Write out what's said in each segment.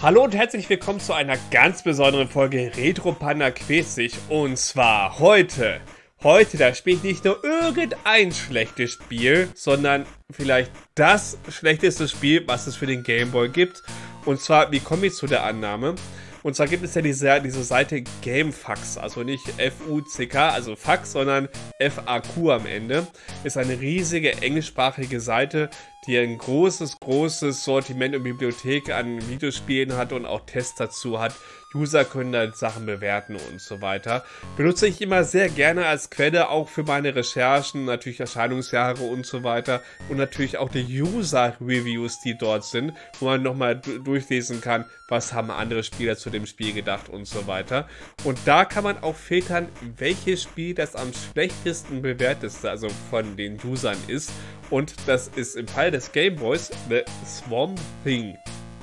Hallo und herzlich willkommen zu einer ganz besonderen Folge Retro Panda Quiz sich. Und zwar heute, da spiele ich nicht nur irgendein schlechtes Spiel, sondern vielleicht das schlechteste Spiel, was es für den Game Boy gibt. Und zwar, wie komme ich zu der Annahme? Und zwar gibt es ja diese Seite GameFAQs, also nicht F-U-C-K, also Fax, sondern F-A-Q am Ende. Ist eine riesige englischsprachige Seite, die ein großes Sortiment und Bibliothek an Videospielen hat und auch Tests dazu hat. User können da Sachen bewerten und so weiter. Benutze ich immer sehr gerne als Quelle, auch für meine Recherchen, natürlich Erscheinungsjahre und so weiter. Und natürlich auch die User-Reviews, die dort sind, wo man nochmal durchlesen kann, was haben andere Spieler zu dem Spiel gedacht und so weiter. Und da kann man auch filtern, welches Spiel das am schlechtesten bewerteste, also von den Usern ist. Und das ist im Fall des Game Boys The Swamp Thing.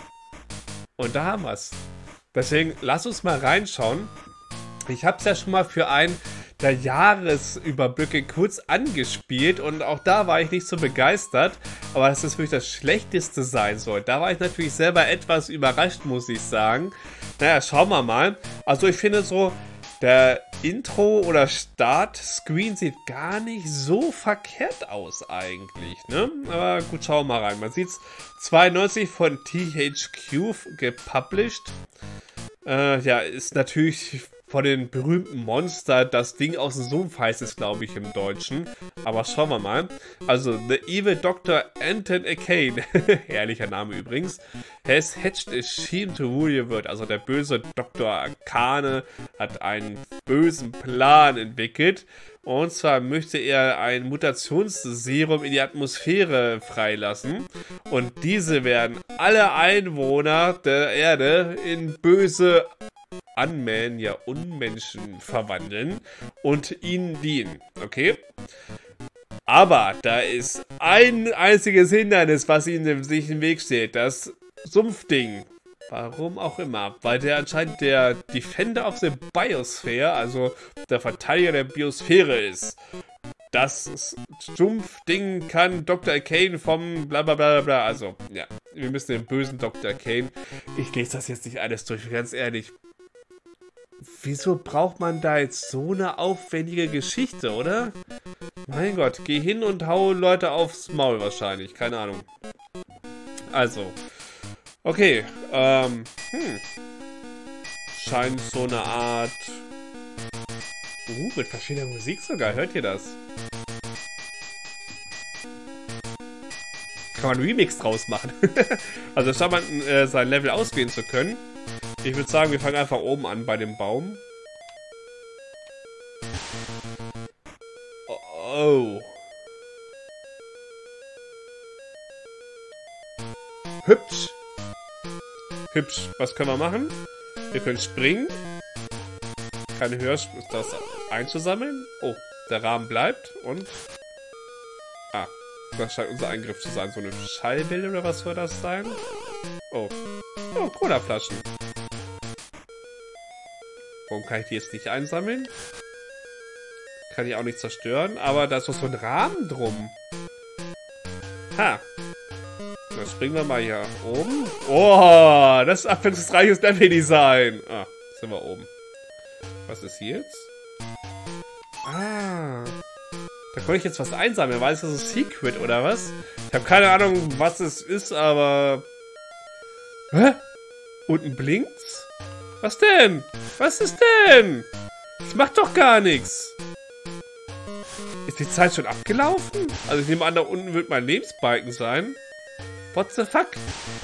Und da haben wir es. Deswegen lass uns mal reinschauen. Ich habe es ja schon mal für einen der Jahresüberblicke kurz angespielt und auch da war ich nicht so begeistert, aber dass es wirklich das Schlechteste sein soll. Da war ich natürlich selber etwas überrascht, muss ich sagen. Naja, schauen wir mal. Also ich finde so, der Intro- oder Start-Screen sieht gar nicht so verkehrt aus eigentlich, ne? Aber gut, schauen wir mal rein. Man sieht es 92 von THQ gepublished. Ja, ist natürlich von den berühmten Monster das Ding aus dem Sumpf, heißt es, glaube ich, im Deutschen. Aber schauen wir mal. Also, The Evil Dr. Anton Arcane, herrlicher Name übrigens, has hatched a scheme to rule your world. Also, der böse Dr. Arcane hat einen bösen Plan entwickelt. Und zwar möchte er ein Mutationsserum in die Atmosphäre freilassen. Und diese werden alle Einwohner der Erde in böse Unmenschen verwandeln und ihnen dienen. Okay? Aber da ist ein einziges Hindernis, was ihnen sich im Weg steht. Das Sumpfding. Warum auch immer. Weil der anscheinend der Defender of the Biosphere, also der Verteidiger der Biosphäre ist. Das Sumpfding kann Dr. Arcane vom blablabla. Also, ja. Wir müssen den bösen Dr. Arcane. Ich lese das jetzt nicht alles durch, ganz ehrlich. Wieso braucht man da jetzt so eine aufwendige Geschichte, oder? Mein Gott, geh hin und hau Leute aufs Maul wahrscheinlich. Keine Ahnung. Also. Okay, scheint so eine Art... mit verschiedener Musik sogar, hört ihr das? Kann man einen Remix draus machen. Also scheint man sein Level auswählen zu können. Ich würde sagen, wir fangen einfach oben an bei dem Baum. Oh. Hübsch. Hübsch. Was können wir machen? Wir können springen. Keine Hörsch ist das einzusammeln. Oh, der Rahmen bleibt und... Ah, das scheint unser Eingriff zu sein. So eine Schallwelle oder was soll das sein? Oh. Oh, Colaflaschen. Warum kann ich die jetzt nicht einsammeln? Kann ich auch nicht zerstören, aber da ist doch so ein Rahmen drum. Ha. Dann springen wir mal hier oben. Oh, das ist abwechslungsreiches Level-Design. Ah, sind wir oben. Was ist hier jetzt? Ah. Da konnte ich jetzt was einsammeln. War das so Secret oder was? Ich habe keine Ahnung, was es ist, aber... Hä? Unten blinkt's? Was denn? Was ist denn? Das macht doch gar nichts. Ist die Zeit schon abgelaufen? Also ich nehme an, da unten wird mein Lebensbalken sein. What the fuck?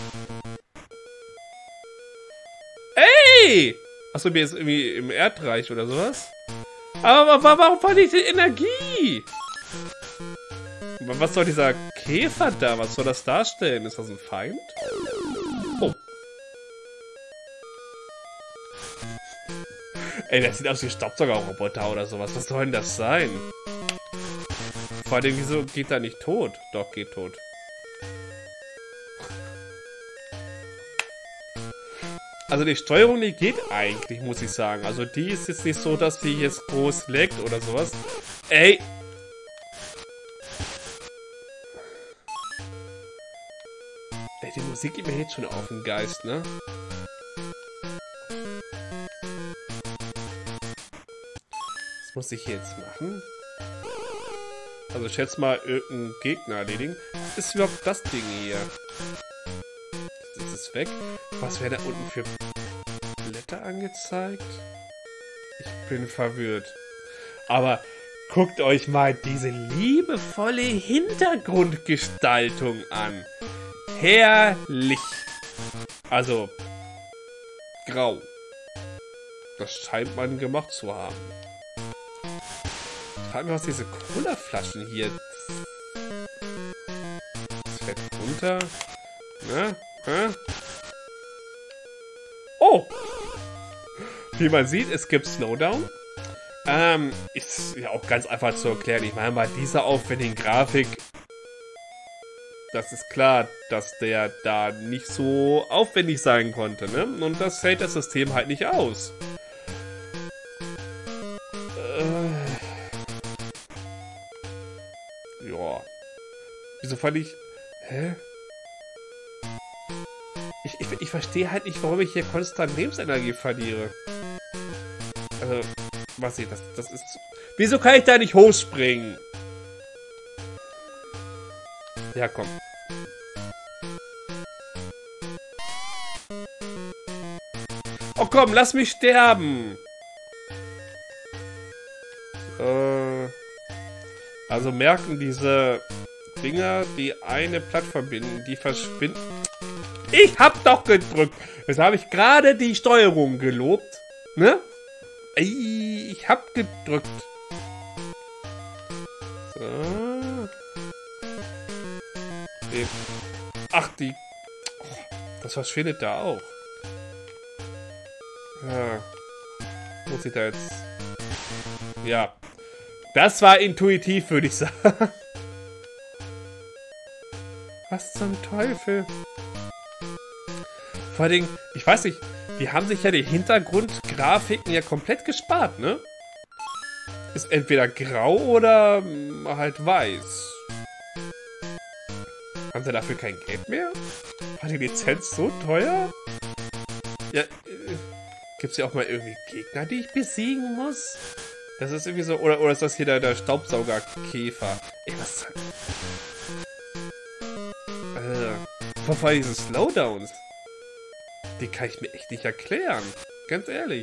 Ey! Achso, mir ist irgendwie im Erdreich oder sowas. Aber warum verliere ich die Energie? Was soll dieser Käfer da? Was soll das darstellen? Ist das ein Feind? Oh. Ey, das sieht aus wie Staubsaugerroboter oder sowas. Was soll denn das sein? Vor allem, wieso geht er nicht tot? Doch, geht tot. Also die Steuerung, die geht eigentlich, muss ich sagen. Also die ist jetzt nicht so, dass die jetzt groß leckt oder sowas. Ey! Ey, die Musik geht mir jetzt schon auf den Geist, ne? Was muss ich jetzt machen? Also ich schätze mal irgendeinen Gegner erledigen. Was ist überhaupt das Ding hier? Ist es weg? Was wäre da unten für Blätter angezeigt? Ich bin verwirrt. Aber guckt euch mal diese liebevolle Hintergrundgestaltung an. Herrlich. Also, grau. Das scheint man gemacht zu haben. Ich frage mich, was diese Colaflaschen hier... Das fällt runter. Na? Hä? Oh! Wie man sieht, es gibt Slowdown. Ist ja auch ganz einfach zu erklären. Ich meine, bei dieser aufwendigen Grafik, das ist klar, dass der da nicht so aufwendig sein konnte, ne? Und das hält das System halt nicht aus. Ja. Wieso fand ich... Hä? Ich verstehe halt nicht, warum ich hier konstant Lebensenergie verliere. Also, was ich, das ist... Wieso kann ich da nicht hochspringen? Ja, komm. Oh komm, lass mich sterben! Also merken diese Dinger, die eine Plattform binden, die verschwinden... Ich hab doch gedrückt! Jetzt habe ich gerade die Steuerung gelobt. Ne? Ich hab gedrückt. So. Ach, die... Oh, das verschwindet da auch. Ja. Muss ich da jetzt... Ja. Das war intuitiv, würde ich sagen. Was zum Teufel? Vor allem, ich weiß nicht, die haben sich ja die Hintergrundgrafiken ja komplett gespart, ne? Ist entweder grau oder halt weiß. Haben sie dafür kein Geld mehr? War die Lizenz so teuer? Ja, gibt's ja auch mal irgendwie Gegner, die ich besiegen muss? Das ist irgendwie so, oder ist das hier der Staubsaugerkäfer? Ey, was? Vor allem diese Slowdowns. Die kann ich mir echt nicht erklären. Ganz ehrlich.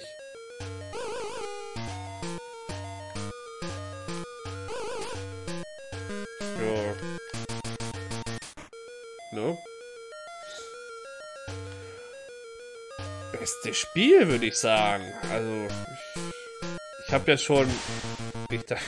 Ja. No? Bestes Spiel, würde ich sagen. Also, ich habe ja schon... Ich da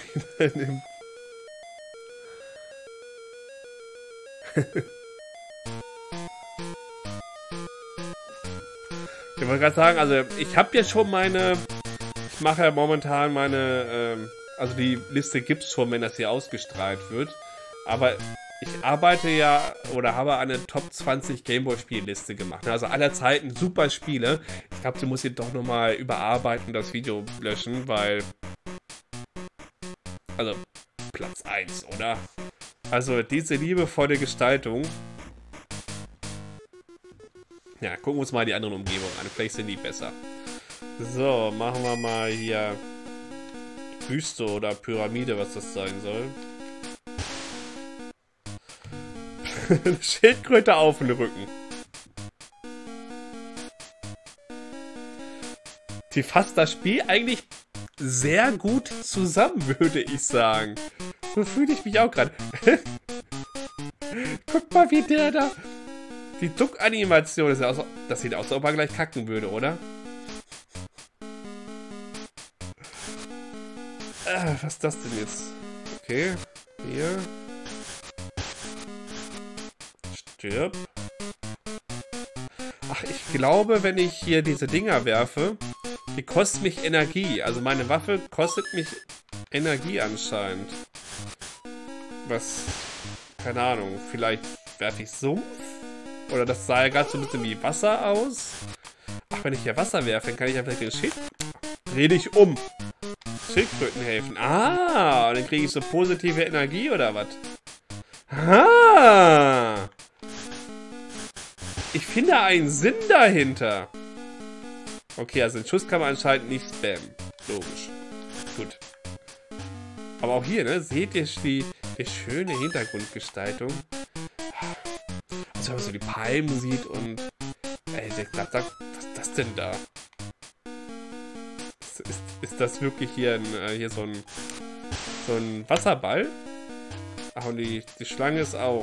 Ich wollte gerade sagen, also ich habe ja schon meine, ich mache ja momentan meine, also die Liste gibt es schon, wenn das hier ausgestrahlt wird, aber ich arbeite ja oder habe eine Top 20 Gameboy-Spielliste gemacht, also aller Zeiten super Spiele. Ich glaube, sie muss hier doch nochmal überarbeiten, das Video löschen, weil, also Platz 1, oder? Also diese liebevolle Gestaltung. Ja, gucken wir uns mal die anderen Umgebungen an. Vielleicht sind die besser. So, machen wir mal hier Wüste oder Pyramide, was das sein soll. Schildkröte auf den Rücken. Die fasst das Spiel eigentlich sehr gut zusammen, würde ich sagen. So fühle ich mich auch gerade. Guck mal, wie der da... Die Duck-Animation, das sieht aus, als ob er gleich kacken würde, oder? Was ist das denn jetzt? Okay, hier. Stirb. Ach, ich glaube, wenn ich hier diese Dinger werfe, die kosten mich Energie. Also meine Waffe kostet mich Energie anscheinend. Was, keine Ahnung, vielleicht werfe ich Sumpf? Oder das sah ja gerade so ein bisschen wie Wasser aus. Ach, wenn ich hier Wasser werfe, dann kann ich ja vielleicht den Schild... Dreh dich um. Schildkröten helfen. Ah, und dann kriege ich so positive Energie oder was? Ah. Ich finde einen Sinn dahinter. Okay, also den Schuss kann man anscheinend nicht spammen. Logisch. Gut. Aber auch hier, ne? Seht ihr die schöne Hintergrundgestaltung? Also wenn man so die Palmen sieht und... Ey, was ist das denn da? Ist das wirklich hier, hier so ein Wasserball? Ach, und die Schlange ist auch.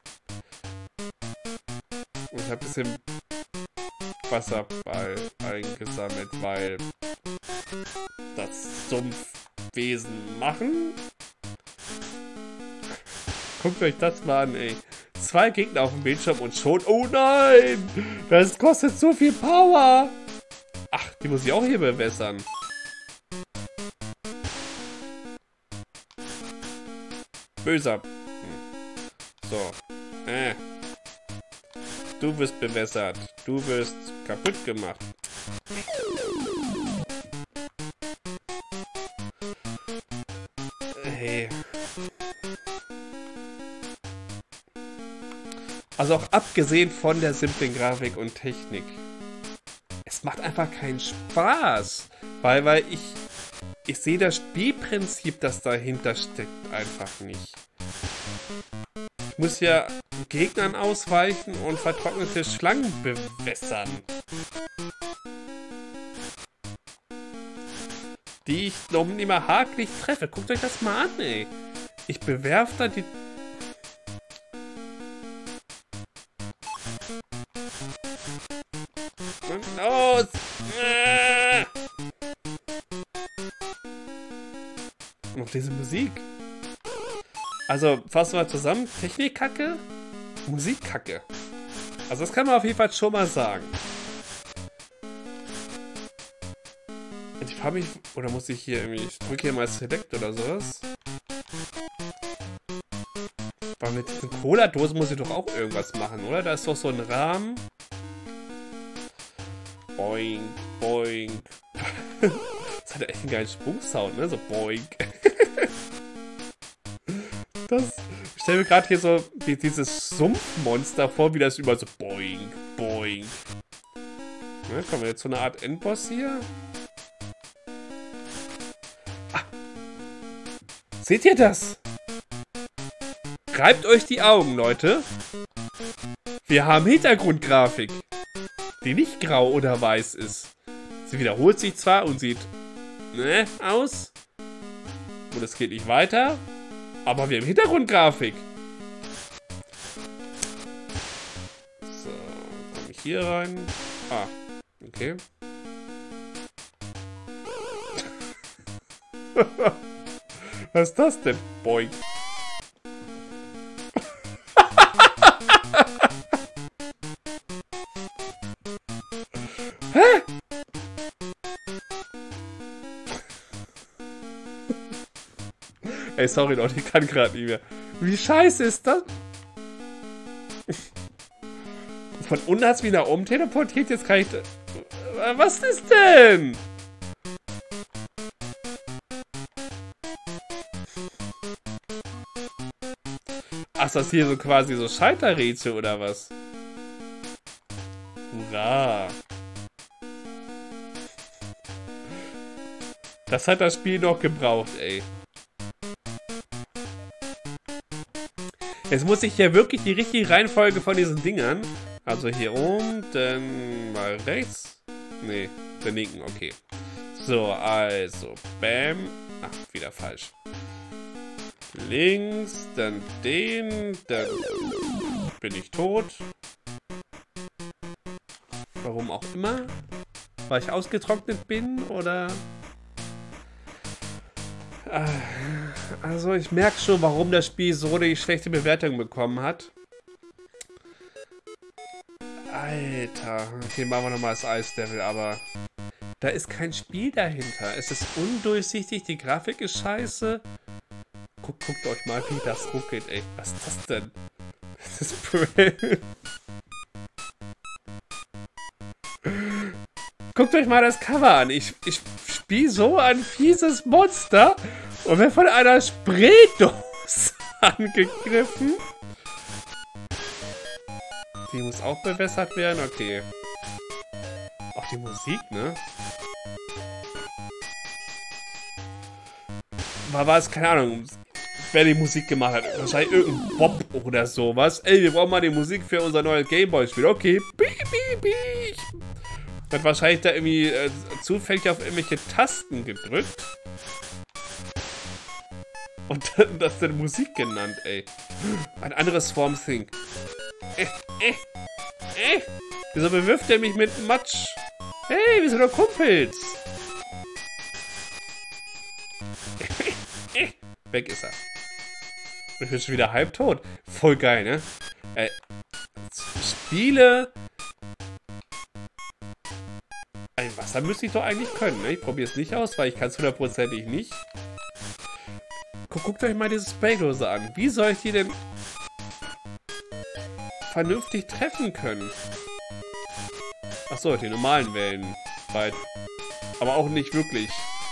Und ich habe ein bisschen Wasserball eingesammelt, weil das Sumpfwesen machen. Guckt euch das mal an, ey. 2 Gegner auf dem Bildschirm und schon... Oh nein! Das kostet so viel Power! Ach, die muss ich auch hier bewässern. Böser. So. Du wirst bewässert. Du wirst kaputt gemacht. Hey. Also auch abgesehen von der simplen Grafik und Technik. Es macht einfach keinen Spaß. Weil ich sehe das Spielprinzip, das dahinter steckt, einfach nicht. Ich muss ja Gegnern ausweichen und vertrocknete Schlangen bewässern. Die ich noch nicht mal hakelig treffe. Guckt euch das mal an, ey. Ich bewerfe da die... Und los! Und noch diese Musik. Also, fassen wir mal zusammen. Technikkacke, Musikkacke. Also das kann man auf jeden Fall schon mal sagen. Und ich frage mich, oder muss ich hier irgendwie, ich drücke hier mal Select oder sowas. Weil mit diesen Cola-Dosen muss ich doch auch irgendwas machen, oder? Da ist doch so ein Rahmen. Boing, boing. Das hat ja echt einen geilen Sprungsound, ne? So boing. Ich stelle mir gerade hier so dieses Sumpfmonster vor, wie das über so boing, boing. Ne, kommen wir jetzt zu einer Art Endboss hier? Ah. Seht ihr das? Reibt euch die Augen, Leute. Wir haben Hintergrundgrafik, die nicht grau oder weiß ist. Sie wiederholt sich zwar und sieht aus. Und es geht nicht weiter. Aber wir haben Hintergrundgrafik. So, komme ich hier rein. Ah, okay. Was ist das denn? Boing. Hä? Ey, sorry Leute, ich kann gerade nicht mehr. Wie scheiße ist das? Von unten hat es mich nach oben teleportiert, jetzt kann ich... Was ist denn? Ach, ist das hier so quasi so Scheiterrätsel oder was? Hurra! Das hat das Spiel noch gebraucht, ey. Jetzt muss ich hier wirklich die richtige Reihenfolge von diesen Dingern. Also hier oben, dann mal rechts. Nee, den linken, okay. So, also, bam. Ach, wieder falsch. Links, dann den, dann bin ich tot. Warum auch immer. Weil ich ausgetrocknet bin, oder... Also ich merke schon, warum das Spiel so eine schlechte Bewertung bekommen hat. Alter. Okay, machen wir nochmal das Eislevel, aber... Da ist kein Spiel dahinter. Es ist undurchsichtig, die Grafik ist scheiße. Guckt euch mal, wie das ruckelt, ey. Was ist das denn? Das ist Brain. Guckt euch mal das Cover an. Ich spiele so ein fieses Monster und werde von einer Spraydose angegriffen. Die muss auch bewässert werden, okay. Auch die Musik, ne? War es, keine Ahnung, wer die Musik gemacht hat. Wahrscheinlich irgendein Bob oder sowas. Ey, wir brauchen mal die Musik für unser neues Gameboy-Spiel. Okay. Hat wahrscheinlich da irgendwie zufällig auf irgendwelche Tasten gedrückt. Und dann das dann Musik genannt, ey. Ein anderes Swamp Thing. Wieso bewirft er mich mit Matsch? Hey, wir sind doch Kumpels. Weg ist er. Ich bin schon wieder halbtot. Voll geil, ne? Spiele. Ein Wasser müsste ich doch eigentlich können, ne? Ich probiere es nicht aus, weil ich kann es hundertprozentig nicht. Guckt euch mal diese Spraydose an. Wie soll ich die denn vernünftig treffen können? Achso, die normalen Wellen. Aber auch nicht wirklich.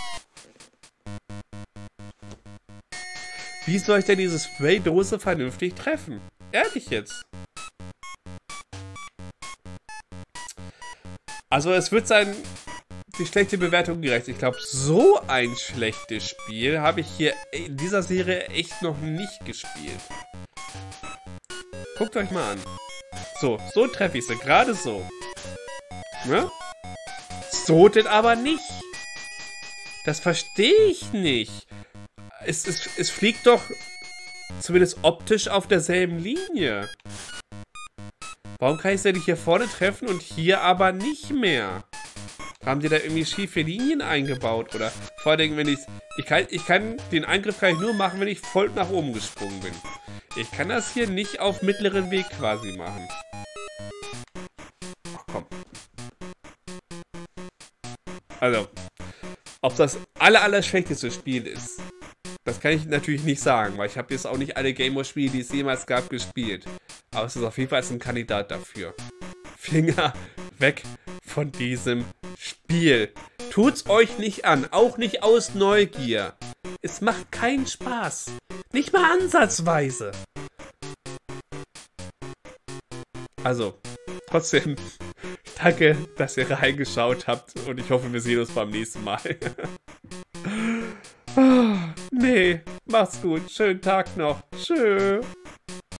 Wie soll ich denn diese Spraydose vernünftig treffen? Ehrlich jetzt. Also es wird sein, die schlechte Bewertung gerecht. Ich glaube, so ein schlechtes Spiel habe ich hier in dieser Serie echt noch nicht gespielt. Guckt euch mal an. So treffe ich sie. Gerade so. Ne? So denn aber nicht. Das verstehe ich nicht. Es fliegt doch zumindest optisch auf derselben Linie. Warum kann ich es denn nicht hier vorne treffen und hier aber nicht mehr? Haben die da irgendwie schiefe Linien eingebaut? Oder vor allem, wenn ich kann den Angriff kann ich nur machen, wenn ich voll nach oben gesprungen bin. Ich kann das hier nicht auf mittleren Weg quasi machen. Ach komm. Also, ob das allerschlechteste Spiel ist, das kann ich natürlich nicht sagen, weil ich habe jetzt auch nicht alle Gameboy-Spiele, die es jemals gab, gespielt. Aber es ist auf jeden Fall ein Kandidat dafür. Finger weg von diesem Spiel. Tut's euch nicht an, auch nicht aus Neugier. Es macht keinen Spaß. Nicht mal ansatzweise. Also, trotzdem, danke, dass ihr reingeschaut habt und ich hoffe, wir sehen uns beim nächsten Mal. Nee, macht's gut. Schönen Tag noch. Tschö.